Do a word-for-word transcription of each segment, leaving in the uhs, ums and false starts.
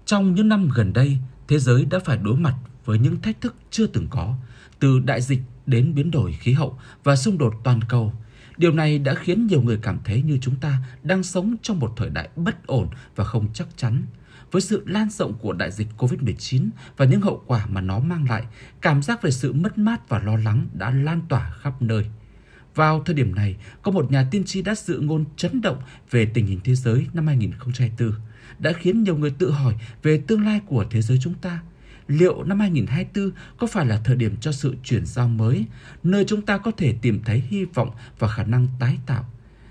Trong những năm gần đây, thế giới đã phải đối mặt với những thách thức chưa từng có, từ đại dịch đến biến đổi khí hậu và xung đột toàn cầu. Điều này đã khiến nhiều người cảm thấy như chúng ta đang sống trong một thời đại bất ổn và không chắc chắn. Với sự lan rộng của đại dịch covid mười chín và những hậu quả mà nó mang lại, cảm giác về sự mất mát và lo lắng đã lan tỏa khắp nơi. Vào thời điểm này, có một nhà tiên tri đã dự ngôn chấn động về tình hình thế giới năm hai nghìn không trăm hai mươi tư, đã khiến nhiều người tự hỏi về tương lai của thế giới chúng ta. Liệu năm hai nghìn không trăm hai mươi tư có phải là thời điểm cho sự chuyển giao mới, nơi chúng ta có thể tìm thấy hy vọng và khả năng tái tạo?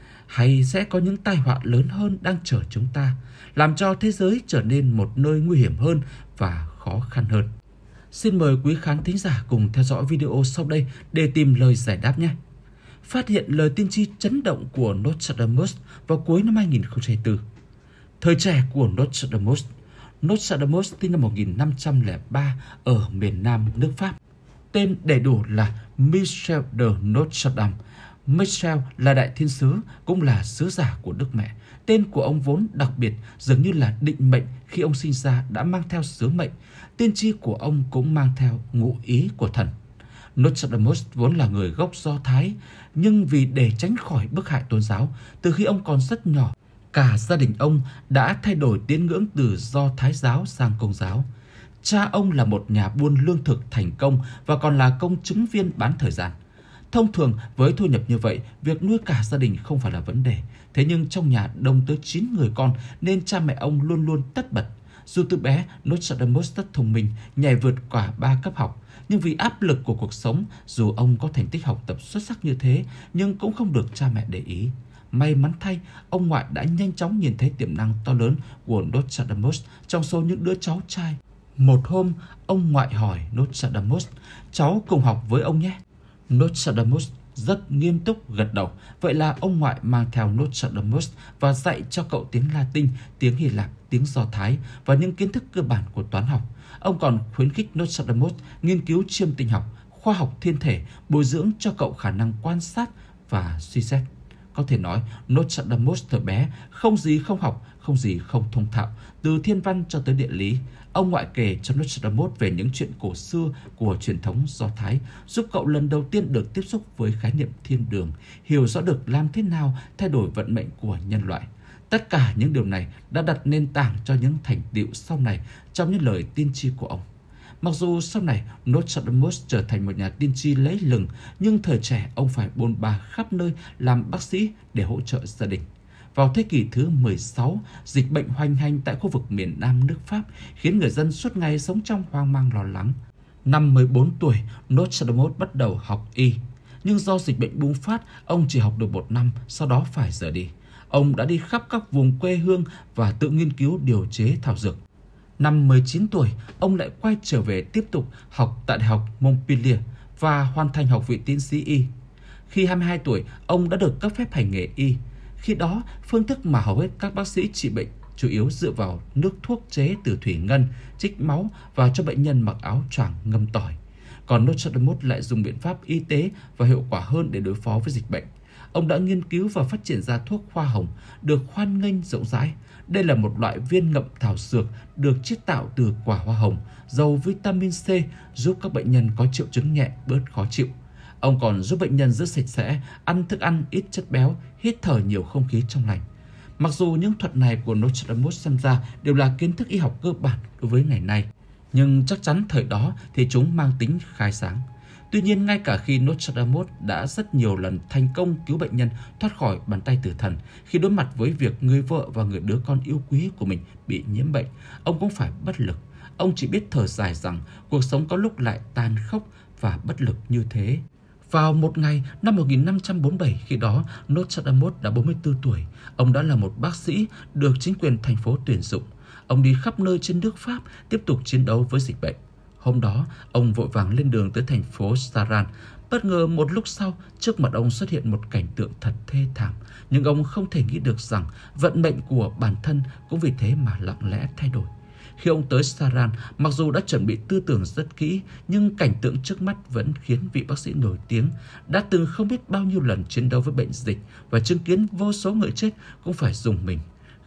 Hay sẽ có những tai họa lớn hơn đang chờ chúng ta, làm cho thế giới trở nên một nơi nguy hiểm hơn và khó khăn hơn? Xin mời quý khán thính giả cùng theo dõi video sau đây để tìm lời giải đáp nhé. Phát hiện lời tiên tri chấn động của Nostradamus vào cuối năm hai nghìn không trăm hai mươi tư. Thời trẻ của Nostradamus. Nostradamus sinh năm một nghìn năm trăm lẻ ba ở miền Nam nước Pháp. Tên đầy đủ là Michel de Nostradam. Michel là đại thiên sứ, cũng là sứ giả của Đức Mẹ. Tên của ông vốn đặc biệt, dường như là định mệnh khi ông sinh ra đã mang theo sứ mệnh. Tiên tri của ông cũng mang theo ngụ ý của thần. Nostradamus vốn là người gốc Do Thái, nhưng vì để tránh khỏi bức hại tôn giáo, từ khi ông còn rất nhỏ, cả gia đình ông đã thay đổi tín ngưỡng từ Do Thái giáo sang Công giáo. Cha ông là một nhà buôn lương thực thành công và còn là công chứng viên bán thời gian. Thông thường với thu nhập như vậy, việc nuôi cả gia đình không phải là vấn đề. Thế nhưng trong nhà đông tới chín người con nên cha mẹ ông luôn luôn tất bật. Dù từ bé, Nostradamus rất thông minh, nhảy vượt cả ba cấp học. Nhưng vì áp lực của cuộc sống, dù ông có thành tích học tập xuất sắc như thế, nhưng cũng không được cha mẹ để ý. May mắn thay, ông ngoại đã nhanh chóng nhìn thấy tiềm năng to lớn của Nostradamus trong số những đứa cháu trai. Một hôm, ông ngoại hỏi Nostradamus, cháu cùng học với ông nhé. Nostradamus rất nghiêm túc gật đầu. Vậy là ông ngoại mang theo Nostradamus và dạy cho cậu tiếng Latin, tiếng Hy Lạp, tiếng Do Thái và những kiến thức cơ bản của toán học. Ông còn khuyến khích Nostradamus nghiên cứu chiêm tinh học, khoa học thiên thể, bồi dưỡng cho cậu khả năng quan sát và suy xét. Có thể nói, Nostradamus thời bé không gì không học, không gì không thông thạo, từ thiên văn cho tới địa lý. Ông ngoại kể cho Nostradamus về những chuyện cổ xưa của truyền thống Do Thái, giúp cậu lần đầu tiên được tiếp xúc với khái niệm thiên đường, hiểu rõ được làm thế nào thay đổi vận mệnh của nhân loại. Tất cả những điều này đã đặt nền tảng cho những thành tựu sau này trong những lời tiên tri của ông. Mặc dù sau này Nostradamus trở thành một nhà tiên tri lấy lừng, nhưng thời trẻ ông phải bôn ba khắp nơi làm bác sĩ để hỗ trợ gia đình. Vào thế kỷ thứ mười sáu, dịch bệnh hoành hành tại khu vực miền Nam nước Pháp khiến người dân suốt ngày sống trong hoang mang lo lắng. Năm mười bốn tuổi, Nostradamus bắt đầu học y. Nhưng do dịch bệnh bùng phát, ông chỉ học được một năm, sau đó phải rời đi. Ông đã đi khắp các vùng quê hương và tự nghiên cứu điều chế thảo dược. Năm mười chín tuổi, ông lại quay trở về tiếp tục học tại Đại học Montpellier và hoàn thành học vị tiến sĩ y. Khi hai mươi hai tuổi, ông đã được cấp phép hành nghề y. Khi đó, phương thức mà hầu hết các bác sĩ trị bệnh chủ yếu dựa vào nước thuốc chế từ thủy ngân, trích máu và cho bệnh nhân mặc áo choàng ngâm tỏi. Còn Nostradamus lại dùng biện pháp y tế và hiệu quả hơn để đối phó với dịch bệnh. Ông đã nghiên cứu và phát triển ra thuốc hoa hồng, được hoan nghênh rộng rãi. Đây là một loại viên ngậm thảo dược được chiết tạo từ quả hoa hồng, giàu vitamin C, giúp các bệnh nhân có triệu chứng nhẹ bớt khó chịu. Ông còn giúp bệnh nhân giữ sạch sẽ, ăn thức ăn ít chất béo, hít thở nhiều không khí trong lành. Mặc dù những thuật này của Nostradamus xem ra đều là kiến thức y học cơ bản đối với ngày nay, nhưng chắc chắn thời đó thì chúng mang tính khai sáng. Tuy nhiên, ngay cả khi Nostradamus đã rất nhiều lần thành công cứu bệnh nhân thoát khỏi bàn tay tử thần, khi đối mặt với việc người vợ và người đứa con yêu quý của mình bị nhiễm bệnh, ông cũng phải bất lực. Ông chỉ biết thở dài rằng cuộc sống có lúc lại tàn khốc và bất lực như thế. Vào một ngày năm một nghìn năm trăm bốn mươi bảy, khi đó Nostradamus đã bốn mươi tư tuổi, ông đã là một bác sĩ được chính quyền thành phố tuyển dụng. Ông đi khắp nơi trên nước Pháp tiếp tục chiến đấu với dịch bệnh. Hôm đó, ông vội vàng lên đường tới thành phố Saran. Bất ngờ một lúc sau, trước mặt ông xuất hiện một cảnh tượng thật thê thảm. Nhưng ông không thể nghĩ được rằng vận mệnh của bản thân cũng vì thế mà lặng lẽ thay đổi. Khi ông tới Saran, mặc dù đã chuẩn bị tư tưởng rất kỹ, nhưng cảnh tượng trước mắt vẫn khiến vị bác sĩ nổi tiếng, đã từng không biết bao nhiêu lần chiến đấu với bệnh dịch và chứng kiến vô số người chết cũng phải dùng mình.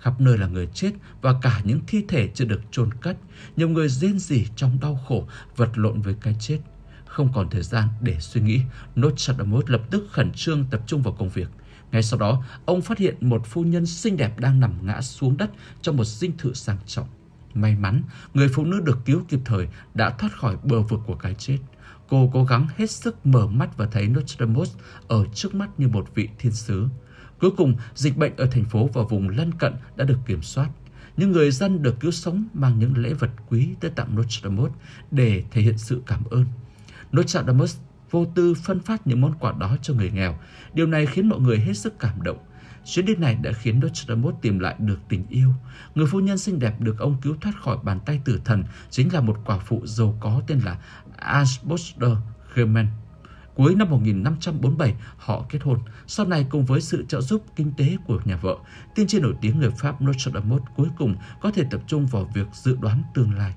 Khắp nơi là người chết và cả những thi thể chưa được chôn cất. Nhiều người rên rỉ trong đau khổ, vật lộn với cái chết. Không còn thời gian để suy nghĩ, Nostradamus lập tức khẩn trương tập trung vào công việc. Ngay sau đó, ông phát hiện một phu nhân xinh đẹp đang nằm ngã xuống đất trong một dinh thự sang trọng. May mắn, người phụ nữ được cứu kịp thời đã thoát khỏi bờ vực của cái chết. Cô cố gắng hết sức mở mắt và thấy Nostradamus ở trước mắt như một vị thiên sứ. Cuối cùng, dịch bệnh ở thành phố và vùng lân cận đã được kiểm soát. Những người dân được cứu sống mang những lễ vật quý tới tặng Nostradamus để thể hiện sự cảm ơn. Nostradamus vô tư phân phát những món quà đó cho người nghèo. Điều này khiến mọi người hết sức cảm động. Chuyến đi này đã khiến Nostradamus tìm lại được tình yêu. Người phu nhân xinh đẹp được ông cứu thoát khỏi bàn tay tử thần chính là một quả phụ giàu có tên là Ansboster Germain. Cuối năm một nghìn năm trăm bốn mươi bảy, họ kết hôn. Sau này, cùng với sự trợ giúp kinh tế của nhà vợ, tiên tri nổi tiếng người Pháp Nostradamus cuối cùng có thể tập trung vào việc dự đoán tương lai.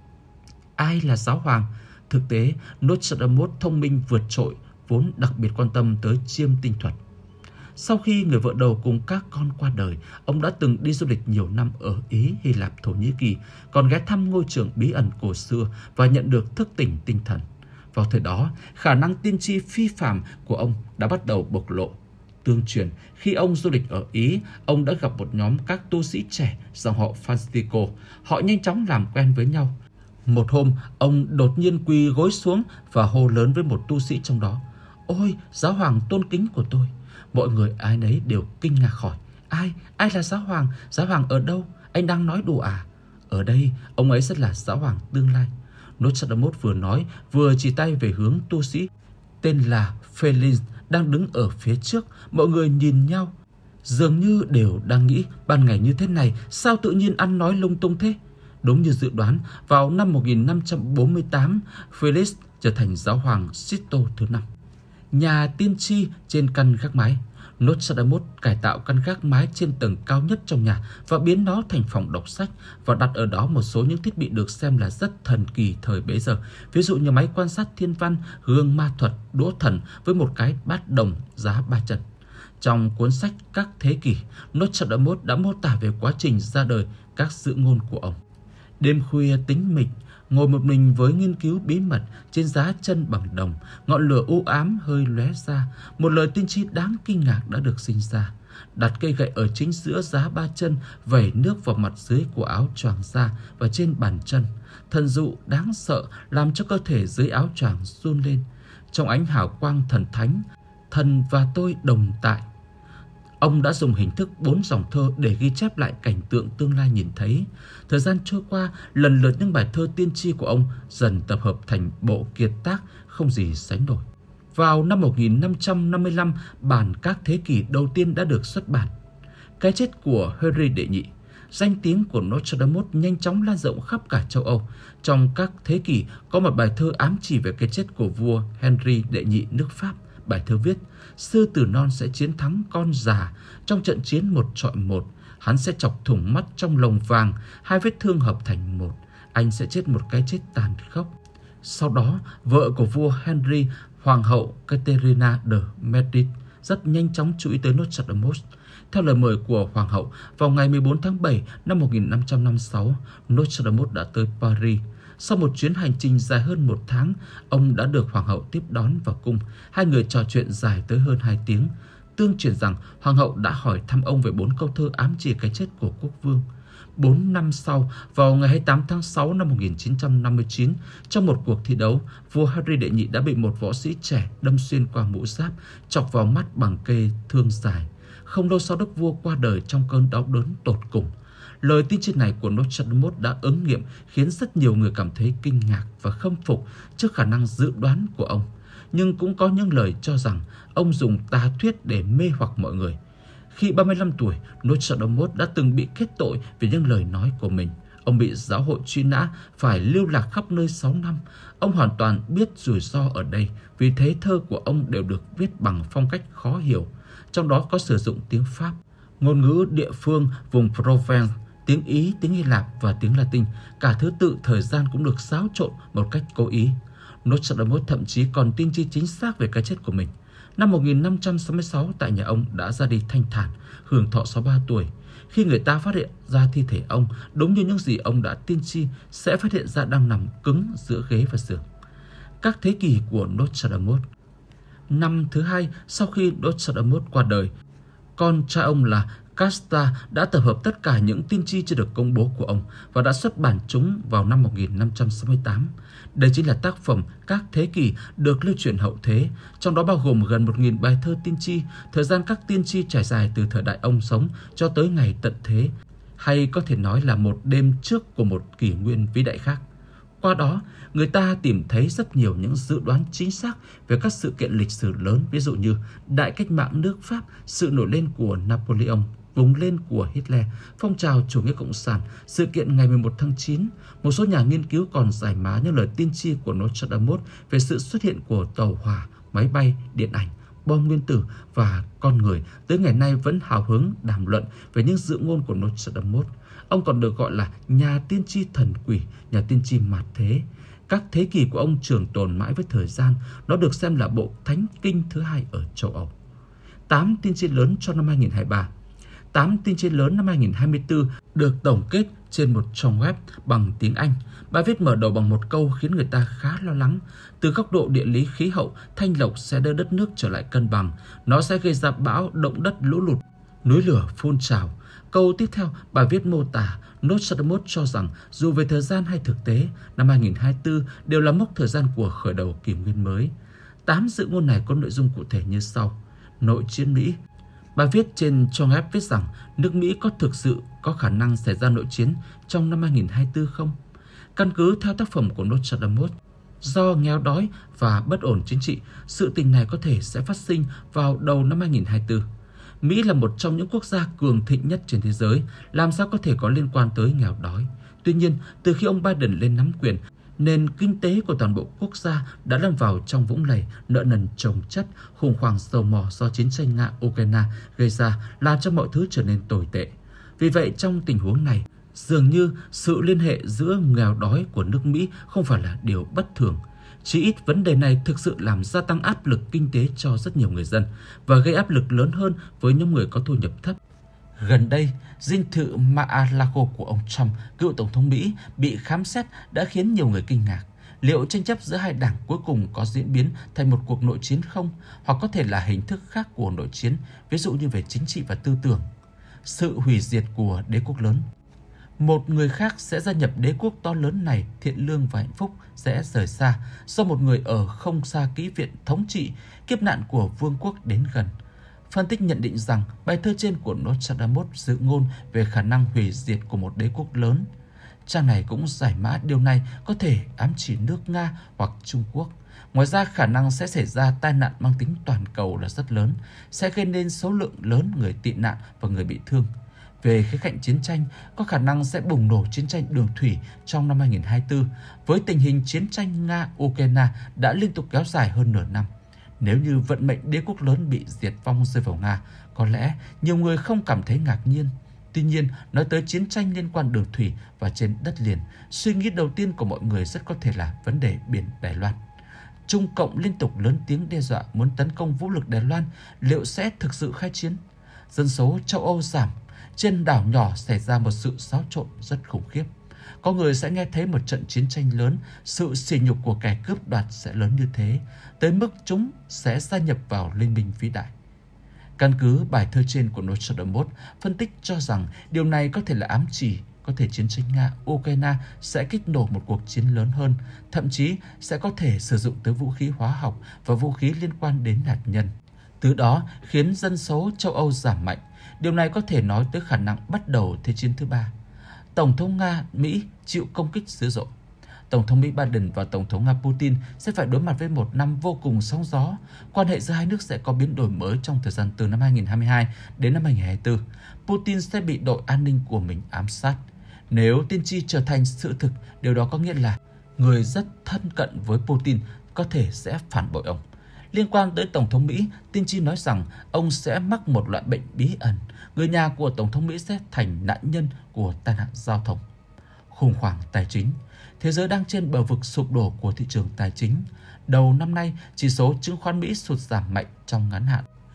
Ai là giáo hoàng? Thực tế, Nostradamus thông minh vượt trội, vốn đặc biệt quan tâm tới chiêm tinh thuật. Sau khi người vợ đầu cùng các con qua đời, ông đã từng đi du lịch nhiều năm ở Ý, Hy Lạp, Thổ Nhĩ Kỳ, còn ghé thăm ngôi trường bí ẩn cổ xưa và nhận được thức tỉnh tinh thần. Vào thời đó, khả năng tiên tri phi phàm của ông đã bắt đầu bộc lộ. Tương truyền, khi ông du lịch ở Ý, ông đã gặp một nhóm các tu sĩ trẻ dòng họ Francisco. Họ nhanh chóng làm quen với nhau. Một hôm, ông đột nhiên quỳ gối xuống và hô lớn với một tu sĩ trong đó: "Ôi, giáo hoàng tôn kính của tôi!" Mọi người ai nấy đều kinh ngạc hỏi: Ai? Ai là giáo hoàng? Giáo hoàng ở đâu? Anh đang nói đùa à? Ở đây, ông ấy rất là giáo hoàng tương lai. Nostradamus vừa nói, vừa chỉ tay về hướng tu sĩ tên là Felix đang đứng ở phía trước. Mọi người nhìn nhau, dường như đều đang nghĩ ban ngày như thế này, sao tự nhiên ăn nói lung tung thế? Đúng như dự đoán, vào năm một nghìn năm trăm bốn mươi tám, Felix trở thành giáo hoàng Sisto thứ năm. Nhà tiên tri trên căn gác mái. Nostradamus cải tạo căn gác mái trên tầng cao nhất trong nhà và biến nó thành phòng đọc sách và đặt ở đó một số những thiết bị được xem là rất thần kỳ thời bấy giờ, ví dụ như máy quan sát thiên văn, gương ma thuật, đũa thần với một cái bát đồng giá ba chân. Trong cuốn sách Các Thế Kỷ, Nostradamus đã mô tả về quá trình ra đời các dự ngôn của ông. Đêm khuya tĩnh mịch, ngồi một mình với nghiên cứu bí mật trên giá chân bằng đồng, ngọn lửa u ám hơi lóe ra, một lời tiên tri đáng kinh ngạc đã được sinh ra. Đặt cây gậy ở chính giữa giá ba chân, vẩy nước vào mặt dưới của áo choàng da và trên bàn chân. Thần dụ đáng sợ làm cho cơ thể dưới áo choàng run lên. Trong ánh hào quang thần thánh, thần và tôi đồng tại. Ông đã dùng hình thức bốn dòng thơ để ghi chép lại cảnh tượng tương lai nhìn thấy. Thời gian trôi qua, lần lượt những bài thơ tiên tri của ông dần tập hợp thành bộ kiệt tác không gì sánh nổi. Vào năm một nghìn năm trăm năm mươi lăm, bản Các Thế Kỷ đầu tiên đã được xuất bản. Cái chết của Henry đệ nhị. Danh tiếng của Nostradamus nhanh chóng lan rộng khắp cả châu Âu. Trong Các Thế Kỷ có một bài thơ ám chỉ về cái chết của vua Henry đệ nhị nước Pháp. Bài thơ viết: sư tử non sẽ chiến thắng con già trong trận chiến một chọi một. Hắn sẽ chọc thủng mắt trong lồng vàng, hai vết thương hợp thành một. Anh sẽ chết một cái chết tàn khốc. Sau đó, vợ của vua Henry, hoàng hậu Caterina de Medici, rất nhanh chóng chú ý tới Nostradamus. Theo lời mời của hoàng hậu, vào ngày mười bốn tháng bảy năm một nghìn năm trăm năm mươi sáu, Nostradamus đã tới Paris. Sau một chuyến hành trình dài hơn một tháng, ông đã được hoàng hậu tiếp đón vào cung. Hai người trò chuyện dài tới hơn hai tiếng. Tương truyền rằng hoàng hậu đã hỏi thăm ông về bốn câu thơ ám chỉ cái chết của quốc vương. Bốn năm sau, vào ngày hai mươi tám tháng sáu năm một nghìn chín trăm năm mươi chín, trong một cuộc thi đấu, vua Henry đệ nhị đã bị một võ sĩ trẻ đâm xuyên qua mũ giáp, chọc vào mắt bằng cây thương dài. Không lâu sau, đức vua qua đời trong cơn đau đớn tột cùng. Lời tiên tri này của Nostradamus đã ứng nghiệm, khiến rất nhiều người cảm thấy kinh ngạc và khâm phục trước khả năng dự đoán của ông. Nhưng cũng có những lời cho rằng ông dùng tà thuyết để mê hoặc mọi người. Khi ba mươi lăm tuổi, Nostradamus đã từng bị kết tội vì những lời nói của mình. Ông bị giáo hội truy nã, phải lưu lạc khắp nơi sáu năm. Ông hoàn toàn biết rủi ro ở đây, vì thế thơ của ông đều được viết bằng phong cách khó hiểu, trong đó có sử dụng tiếng Pháp, ngôn ngữ địa phương vùng Provence, tiếng Ý, tiếng Hy Lạp và tiếng Latin. Cả thứ tự thời gian cũng được xáo trộn một cách cố ý. Nostradamus thậm chí còn tiên tri chính xác về cái chết của mình. Năm một nghìn năm trăm sáu mươi sáu, tại nhà ông đã ra đi thanh thản, hưởng thọ sáu mươi ba tuổi. Khi người ta phát hiện ra thi thể ông, đúng như những gì ông đã tiên tri, sẽ phát hiện ra đang nằm cứng giữa ghế và giường. Các thế kỷ của Nostradamus. Năm thứ hai sau khi Nostradamus qua đời, con trai ông là Casta đã tập hợp tất cả những tiên tri chưa được công bố của ông và đã xuất bản chúng vào năm một nghìn năm trăm sáu mươi tám. Đây chính là tác phẩm Các Thế Kỷ được lưu truyền hậu thế, trong đó bao gồm gần một nghìn bài thơ tiên tri. Thời gian các tiên tri trải dài từ thời đại ông sống cho tới ngày tận thế, hay có thể nói là một đêm trước của một kỷ nguyên vĩ đại khác. Qua đó, người ta tìm thấy rất nhiều những dự đoán chính xác về các sự kiện lịch sử lớn, ví dụ như Đại cách mạng nước Pháp, sự nổi lên của Napoleon, vùng lên của Hitler, phong trào chủ nghĩa cộng sản, sự kiện ngày mười một tháng chín. Một số nhà nghiên cứu còn giải mã những lời tiên tri của Nostradamus về sự xuất hiện của tàu hỏa, máy bay, điện ảnh, bom nguyên tử và con người, tới ngày nay vẫn hào hứng đàm luận về những dự ngôn của Nostradamus. Ông còn được gọi là nhà tiên tri thần quỷ, nhà tiên tri mạt thế. Các thế kỷ của ông trường tồn mãi với thời gian, nó được xem là bộ thánh kinh thứ hai ở châu Âu. Tám tiên tri lớn cho năm hai nghìn không trăm hai mươi ba. Tám tiên tri lớn năm hai nghìn không trăm hai mươi tư được tổng kết trên một trang web bằng tiếng Anh. Bài viết mở đầu bằng một câu khiến người ta khá lo lắng. Từ góc độ địa lý khí hậu, Thanh Lộc sẽ đưa đất nước trở lại cân bằng. Nó sẽ gây ra bão, động đất, lũ lụt, núi lửa phun trào. Câu tiếp theo, bài viết mô tả Nostradamus cho rằng dù về thời gian hay thực tế, năm hai nghìn không trăm hai mươi tư đều là mốc thời gian của khởi đầu kỷ nguyên mới. Tám dự ngôn này có nội dung cụ thể như sau. Nội chiến Mỹ. Bài viết trên trang web viết rằng nước Mỹ có thực sự có khả năng xảy ra nội chiến trong năm hai nghìn không trăm hai mươi tư không? Căn cứ theo tác phẩm của Nostradamus, do nghèo đói và bất ổn chính trị, sự tình này có thể sẽ phát sinh vào đầu năm hai nghìn không trăm hai mươi tư. Mỹ là một trong những quốc gia cường thịnh nhất trên thế giới, làm sao có thể có liên quan tới nghèo đói? Tuy nhiên, từ khi ông Biden lên nắm quyền, nền kinh tế của toàn bộ quốc gia đã lâm vào trong vũng lầy, nợ nần chồng chất, khủng hoảng dầu mỏ do chiến tranh Nga-Ukraine gây ra làm cho mọi thứ trở nên tồi tệ. Vì vậy, trong tình huống này, dường như sự liên hệ giữa nghèo đói của nước Mỹ không phải là điều bất thường. Chỉ ít vấn đề này thực sự làm gia tăng áp lực kinh tế cho rất nhiều người dân và gây áp lực lớn hơn với những người có thu nhập thấp. Gần đây, dinh thự Mar-a-Lago của ông Trump, cựu Tổng thống Mỹ, bị khám xét đã khiến nhiều người kinh ngạc. Liệu tranh chấp giữa hai đảng cuối cùng có diễn biến thành một cuộc nội chiến không? Hoặc có thể là hình thức khác của nội chiến, ví dụ như về chính trị và tư tưởng? Sự hủy diệt của đế quốc lớn. Một người khác sẽ gia nhập đế quốc to lớn này, thiện lương và hạnh phúc sẽ rời xa, do một người ở không xa kỹ viện thống trị, kiếp nạn của vương quốc đến gần. Phân tích nhận định rằng bài thơ trên của Nostradamus dự ngôn về khả năng hủy diệt của một đế quốc lớn. Trang này cũng giải mã điều này có thể ám chỉ nước Nga hoặc Trung Quốc. Ngoài ra, khả năng sẽ xảy ra tai nạn mang tính toàn cầu là rất lớn, sẽ gây nên số lượng lớn người tị nạn và người bị thương. Về khía cạnh chiến tranh, có khả năng sẽ bùng nổ chiến tranh đường thủy trong năm hai nghìn không trăm hai mươi tư, với tình hình chiến tranh Nga-Ukraine đã liên tục kéo dài hơn nửa năm. Nếu như vận mệnh đế quốc lớn bị diệt vong rơi vào Nga, có lẽ nhiều người không cảm thấy ngạc nhiên. Tuy nhiên, nói tới chiến tranh liên quan đường thủy và trên đất liền, suy nghĩ đầu tiên của mọi người rất có thể là vấn đề biển Đài Loan. Trung Cộng liên tục lớn tiếng đe dọa muốn tấn công vũ lực Đài Loan, liệu sẽ thực sự khai chiến? Dân số châu Âu giảm, trên đảo nhỏ xảy ra một sự xáo trộn rất khủng khiếp. Có người sẽ nghe thấy một trận chiến tranh lớn, sự sỉ nhục của kẻ cướp đoạt sẽ lớn như thế, tới mức chúng sẽ gia nhập vào liên minh vĩ đại. Căn cứ bài thơ trên của Nostradamus, phân tích cho rằng điều này có thể là ám chỉ, có thể chiến tranh Nga-Ukraine sẽ kích nổ một cuộc chiến lớn hơn, thậm chí sẽ có thể sử dụng tới vũ khí hóa học và vũ khí liên quan đến hạt nhân. Từ đó khiến dân số châu Âu giảm mạnh. Điều này có thể nói tới khả năng bắt đầu Thế chiến thứ ba. Tổng thống Nga, Mỹ chịu công kích dữ dội. Tổng thống Mỹ Biden và Tổng thống Nga Putin sẽ phải đối mặt với một năm vô cùng sóng gió. Quan hệ giữa hai nước sẽ có biến đổi mới trong thời gian từ năm hai nghìn không trăm hai mươi hai đến năm hai nghìn không trăm hai mươi tư. Putin sẽ bị đội an ninh của mình ám sát. Nếu tiên tri trở thành sự thực, điều đó có nghĩa là người rất thân cận với Putin có thể sẽ phản bội ông. Liên quan tới Tổng thống Mỹ, tiên tri nói rằng ông sẽ mắc một loại bệnh bí ẩn. Người nhà của Tổng thống Mỹ sẽ thành nạn nhân của tai nạn giao thông. Khủng hoảng tài chính. Thế giới đang trên bờ vực sụp đổ của thị trường tài chính. Đầu năm nay, chỉ số chứng khoán Mỹ sụt giảm mạnh trong ngắn hạn,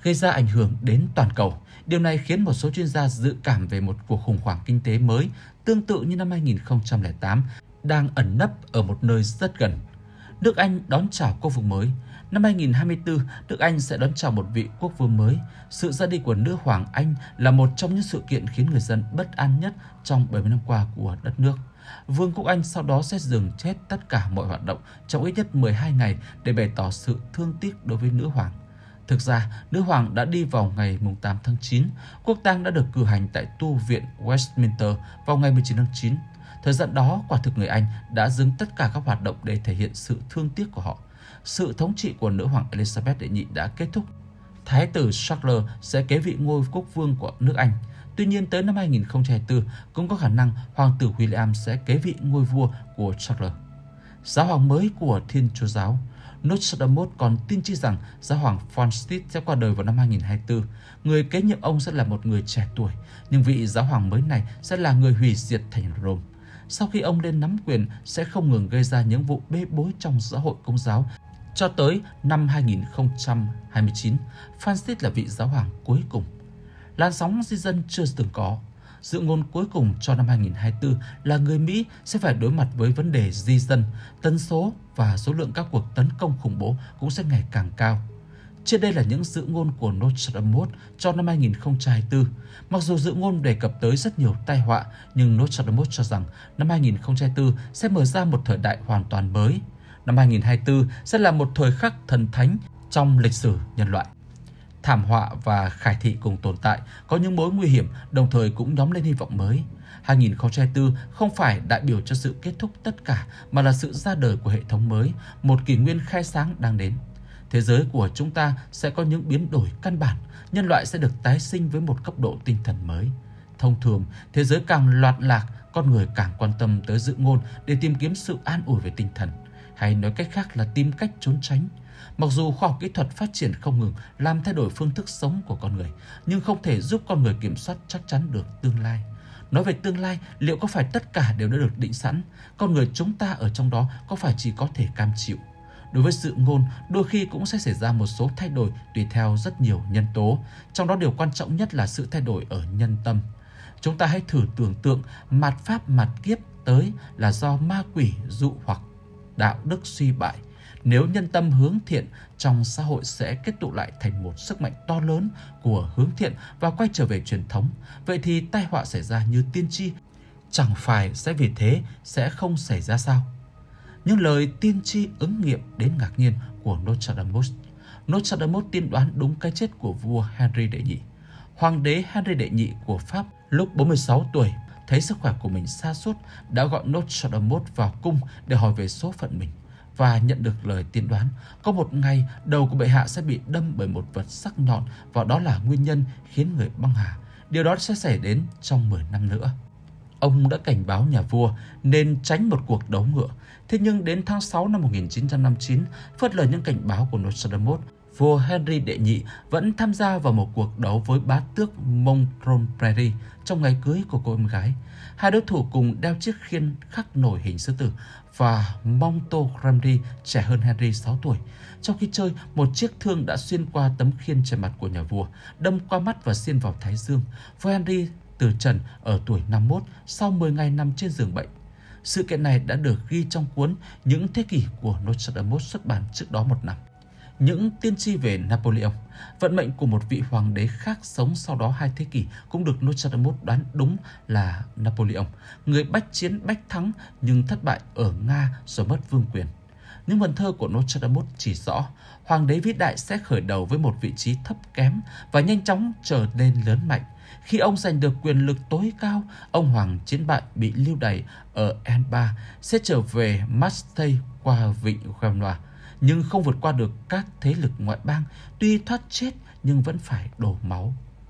gây ra ảnh hưởng đến toàn cầu. Điều này khiến một số chuyên gia dự cảm về một cuộc khủng hoảng kinh tế mới tương tự như năm hai nghìn không trăm lẻ tám đang ẩn nấp ở một nơi rất gần. Nước Anh đón chào quốc vương mới. Năm hai nghìn không trăm hai mươi tư, nước Anh sẽ đón chào một vị quốc vương mới. Sự ra đi của nữ hoàng Anh là một trong những sự kiện khiến người dân bất an nhất trong bảy mươi năm qua của đất nước. Vương quốc Anh sau đó sẽ dừng hết tất cả mọi hoạt động trong ít nhất mười hai ngày để bày tỏ sự thương tiếc đối với nữ hoàng. Thực ra, nữ hoàng đã đi vào ngày tám tháng chín. Quốc tang đã được cử hành tại tu viện Westminster vào ngày mười chín tháng chín. Thời gian đó, quả thực người Anh đã dừng tất cả các hoạt động để thể hiện sự thương tiếc của họ. Sự thống trị của nữ hoàng Elizabeth đệ nhị đã kết thúc. Thái tử Charles sẽ kế vị ngôi quốc vương của nước Anh. Tuy nhiên, tới năm hai nghìn không trăm hai mươi tư, cũng có khả năng hoàng tử William sẽ kế vị ngôi vua của Charles. Giáo hoàng mới của Thiên Chúa giáo. Nostradamus còn tin chi rằng giáo hoàng Francis sẽ qua đời vào năm hai nghìn không trăm hai mươi tư. Người kế nhiệm ông sẽ là một người trẻ tuổi, nhưng vị giáo hoàng mới này sẽ là người hủy diệt thành Rome. Sau khi ông lên nắm quyền, sẽ không ngừng gây ra những vụ bê bối trong xã hội Công giáo. Cho tới năm hai nghìn không trăm hai mươi chín, Francis là vị giáo hoàng cuối cùng. Làn sóng di dân chưa từng có. Dự ngôn cuối cùng cho năm hai nghìn không trăm hai mươi tư là người Mỹ sẽ phải đối mặt với vấn đề di dân, tần số và số lượng các cuộc tấn công khủng bố cũng sẽ ngày càng cao. Trên đây là những dự ngôn của Nostradamus cho năm hai nghìn không trăm hai mươi tư. Mặc dù dự ngôn đề cập tới rất nhiều tai họa, nhưng Nostradamus cho rằng năm hai nghìn không trăm hai mươi tư sẽ mở ra một thời đại hoàn toàn mới. Năm hai nghìn không trăm hai mươi tư sẽ là một thời khắc thần thánh trong lịch sử nhân loại. Thảm họa và khải thị cùng tồn tại, có những mối nguy hiểm, đồng thời cũng nhóm lên hy vọng mới. hai nghìn không trăm hai mươi tư không phải đại biểu cho sự kết thúc tất cả, mà là sự ra đời của hệ thống mới, một kỷ nguyên khai sáng đang đến. Thế giới của chúng ta sẽ có những biến đổi căn bản, nhân loại sẽ được tái sinh với một cấp độ tinh thần mới. Thông thường, thế giới càng loạn lạc, con người càng quan tâm tới dự ngôn để tìm kiếm sự an ủi về tinh thần, hay nói cách khác là tìm cách trốn tránh. Mặc dù khoa học kỹ thuật phát triển không ngừng làm thay đổi phương thức sống của con người, nhưng không thể giúp con người kiểm soát chắc chắn được tương lai. Nói về tương lai, liệu có phải tất cả đều đã được định sẵn? Con người chúng ta ở trong đó có phải chỉ có thể cam chịu? Đối với dự ngôn, đôi khi cũng sẽ xảy ra một số thay đổi tùy theo rất nhiều nhân tố. Trong đó điều quan trọng nhất là sự thay đổi ở nhân tâm. Chúng ta hãy thử tưởng tượng mạt pháp mạt kiếp tới là do ma quỷ dụ hoặc, đạo đức suy bại. Nếu nhân tâm hướng thiện, trong xã hội sẽ kết tụ lại thành một sức mạnh to lớn của hướng thiện và quay trở về truyền thống. Vậy thì tai họa xảy ra như tiên tri, chẳng phải sẽ vì thế sẽ không xảy ra sao? Những lời tiên tri ứng nghiệm đến ngạc nhiên của Nostradamus. Nostradamus tiên đoán đúng cái chết của vua Henry đệ nhị. Hoàng đế Henry đệ nhị của Pháp lúc bốn mươi sáu tuổi, thấy sức khỏe của mình sa sút, đã gọi Nostradamus vào cung để hỏi về số phận mình và nhận được lời tiên đoán có một ngày đầu của bệ hạ sẽ bị đâm bởi một vật sắc nhọn, và đó là nguyên nhân khiến người băng hà. Điều đó sẽ xảy đến trong mười năm nữa. Ông đã cảnh báo nhà vua nên tránh một cuộc đấu ngựa. Thế nhưng đến tháng sáu năm một nghìn chín trăm năm mươi chín, phớt lờ những cảnh báo của Nostradamus, vua Henry đệ nhị vẫn tham gia vào một cuộc đấu với bá tước Montgomery trong ngày cưới của cô em gái. Hai đối thủ cùng đeo chiếc khiên khắc nổi hình sư tử, và Montgomery trẻ hơn Henry sáu tuổi. Trong khi chơi, một chiếc thương đã xuyên qua tấm khiên trên mặt của nhà vua, đâm qua mắt và xiên vào thái dương. Vua Henry từ trần ở tuổi năm mươi mốt sau mười ngày nằm trên giường bệnh. Sự kiện này đã được ghi trong cuốn Những Thế Kỷ của Nostradamus xuất bản trước đó một năm. Những tiên tri về Napoleon, vận mệnh của một vị hoàng đế khác sống sau đó hai thế kỷ, cũng được Nostradamus đoán đúng là Napoleon, người bách chiến bách thắng nhưng thất bại ở Nga do mất vương quyền. Những vần thơ của Nostradamus chỉ rõ hoàng đế vĩ đại sẽ khởi đầu với một vị trí thấp kém và nhanh chóng trở nên lớn mạnh. Khi ông giành được quyền lực tối cao, ông hoàng chiến bại bị lưu đày ở Elba sẽ trở về Marseille qua vịnh Genoa, nhưng không vượt qua được các thế lực ngoại bang, tuy thoát chết nhưng vẫn phải đổ máu.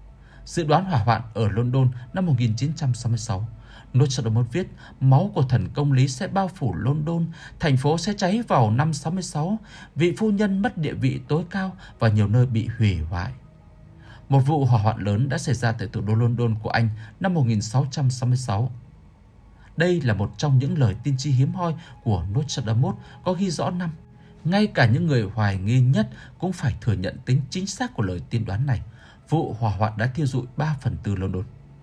Dự đoán hỏa hoạn ở London năm một nghìn chín trăm sáu mươi sáu. Nostradamus viết, máu của thần công lý sẽ bao phủ London, thành phố sẽ cháy vào năm sáu mươi sáu, vị phu nhân mất địa vị tối cao và nhiều nơi bị hủy hoại. Một vụ hỏa hoạn lớn đã xảy ra tại thủ đô London của Anh năm một nghìn sáu trăm sáu mươi sáu. Đây là một trong những lời tiên tri hiếm hoi của Nostradamus có ghi rõ năm. Ngay cả những người hoài nghi nhất cũng phải thừa nhận tính chính xác của lời tiên đoán này. Vụ hỏa hoạn đã thiêu rụi ba phần tư London.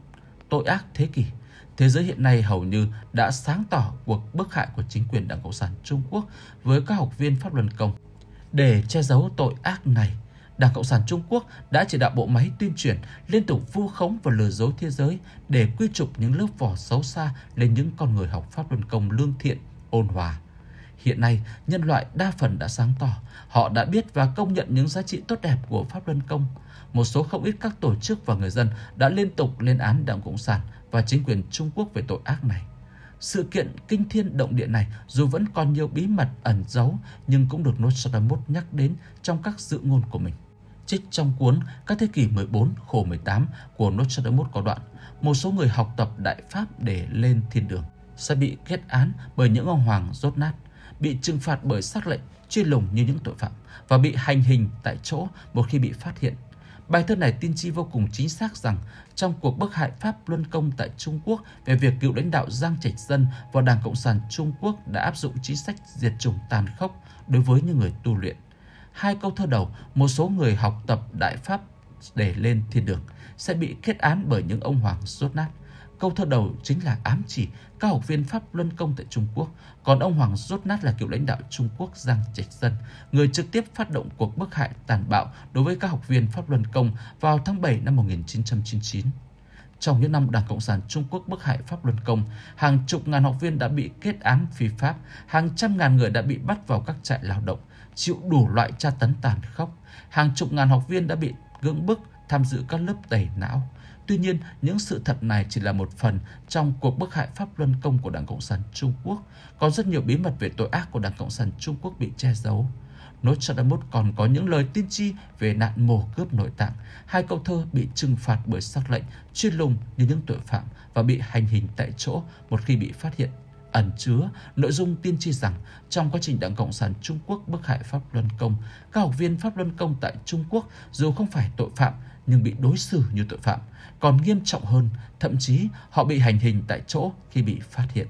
Tội ác thế kỷ. Thế giới hiện nay hầu như đã sáng tỏ cuộc bức hại của chính quyền Đảng Cộng sản Trung Quốc với các học viên pháp luân công. Để che giấu tội ác này, Đảng Cộng sản Trung Quốc đã chỉ đạo bộ máy tuyên truyền liên tục vu khống và lừa dối thế giới để quy chụp những lớp vỏ xấu xa lên những con người học pháp luân công lương thiện, ôn hòa. Hiện nay, nhân loại đa phần đã sáng tỏ, họ đã biết và công nhận những giá trị tốt đẹp của pháp luân công. Một số không ít các tổ chức và người dân đã liên tục lên án Đảng Cộng sản và chính quyền Trung Quốc về tội ác này. Sự kiện kinh thiên động địa này dù vẫn còn nhiều bí mật ẩn giấu nhưng cũng được Nostradamus nhắc đến trong các dự ngôn của mình. Trích trong cuốn Các thế kỷ mười bốn khổ mười tám của Nostradamus có đoạn: một số người học tập đại pháp để lên thiên đường sẽ bị kết án bởi những ông hoàng dốt nát, bị trừng phạt bởi sắc lệnh truy lùng như những tội phạm và bị hành hình tại chỗ một khi bị phát hiện. Bài thơ này tiên tri vô cùng chính xác rằng trong cuộc bức hại Pháp Luân Công tại Trung Quốc về việc cựu lãnh đạo Giang Trạch Dân và Đảng Cộng sản Trung Quốc đã áp dụng chính sách diệt chủng tàn khốc đối với những người tu luyện. Hai câu thơ đầu, một số người học tập đại pháp để lên thiên đường sẽ bị kết án bởi những ông hoàng dốt nát. Câu thơ đầu chính là ám chỉ các học viên Pháp Luân Công tại Trung Quốc, còn ông hoàng dốt nát là cựu lãnh đạo Trung Quốc Giang Trạch Dân, người trực tiếp phát động cuộc bức hại tàn bạo đối với các học viên Pháp Luân Công vào tháng bảy năm một nghìn chín trăm chín mươi chín. Trong những năm Đảng Cộng sản Trung Quốc bức hại Pháp Luân Công, hàng chục ngàn học viên đã bị kết án phi pháp, hàng trăm ngàn người đã bị bắt vào các trại lao động, chịu đủ loại tra tấn tàn khốc, hàng chục ngàn học viên đã bị cưỡng bức tham dự các lớp tẩy não. Tuy nhiên, những sự thật này chỉ là một phần trong cuộc bức hại Pháp Luân Công của Đảng Cộng sản Trung Quốc. Còn rất nhiều bí mật về tội ác của Đảng Cộng sản Trung Quốc bị che giấu. Nostradamus còn có những lời tiên tri về nạn mổ cướp nội tạng, hai câu thơ bị trừng phạt bởi sắc lệnh truy lùng như những tội phạm và bị hành hình tại chỗ một khi bị phát hiện, ẩn chứa nội dung tiên tri rằng trong quá trình Đảng Cộng sản Trung Quốc bức hại Pháp Luân Công, các học viên Pháp Luân Công tại Trung Quốc dù không phải tội phạm nhưng bị đối xử như tội phạm, còn nghiêm trọng hơn, thậm chí họ bị hành hình tại chỗ khi bị phát hiện.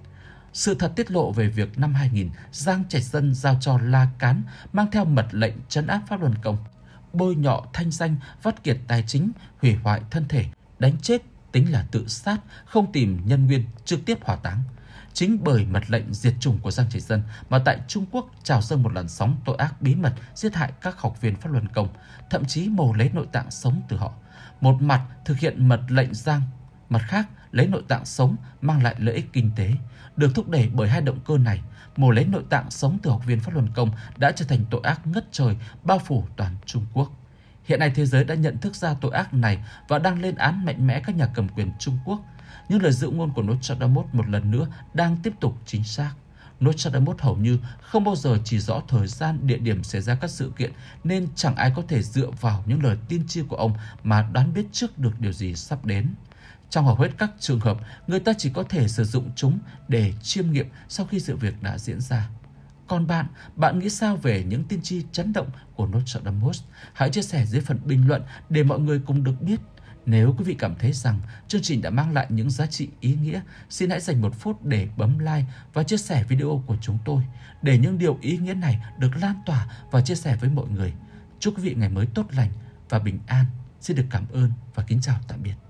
Sự thật tiết lộ về việc năm hai nghìn, Giang Trạch Dân giao cho La Cán mang theo mật lệnh trấn áp Pháp Luân Công, bôi nhọ thanh danh, vắt kiệt tài chính, hủy hoại thân thể, đánh chết tính là tự sát, không tìm nhân nguyên, trực tiếp hỏa táng. Chính bởi mật lệnh diệt chủng của Giang Trạch Dân mà tại Trung Quốc trào dâng một làn sóng tội ác bí mật giết hại các học viên Pháp Luân Công, thậm chí mổ lấy nội tạng sống từ họ. Một mặt thực hiện mật lệnh Giang, mặt khác lấy nội tạng sống mang lại lợi ích kinh tế. Được thúc đẩy bởi hai động cơ này, mổ lấy nội tạng sống từ học viên Pháp Luân Công đã trở thành tội ác ngất trời bao phủ toàn Trung Quốc. Hiện nay thế giới đã nhận thức ra tội ác này và đang lên án mạnh mẽ các nhà cầm quyền Trung Quốc. Nhưng lời dự ngôn của Nostradamus một lần nữa đang tiếp tục chính xác. Nostradamus hầu như không bao giờ chỉ rõ thời gian, địa điểm xảy ra các sự kiện, nên chẳng ai có thể dựa vào những lời tiên tri của ông mà đoán biết trước được điều gì sắp đến. Trong hầu hết các trường hợp, người ta chỉ có thể sử dụng chúng để chiêm nghiệm sau khi sự việc đã diễn ra. Còn bạn, bạn nghĩ sao về những tiên tri chấn động của Nostradamus? Hãy chia sẻ dưới phần bình luận để mọi người cùng được biết. Nếu quý vị cảm thấy rằng chương trình đã mang lại những giá trị ý nghĩa, xin hãy dành một phút để bấm like và chia sẻ video của chúng tôi, để những điều ý nghĩa này được lan tỏa và chia sẻ với mọi người. Chúc quý vị ngày mới tốt lành và bình an. Xin được cảm ơn và kính chào tạm biệt.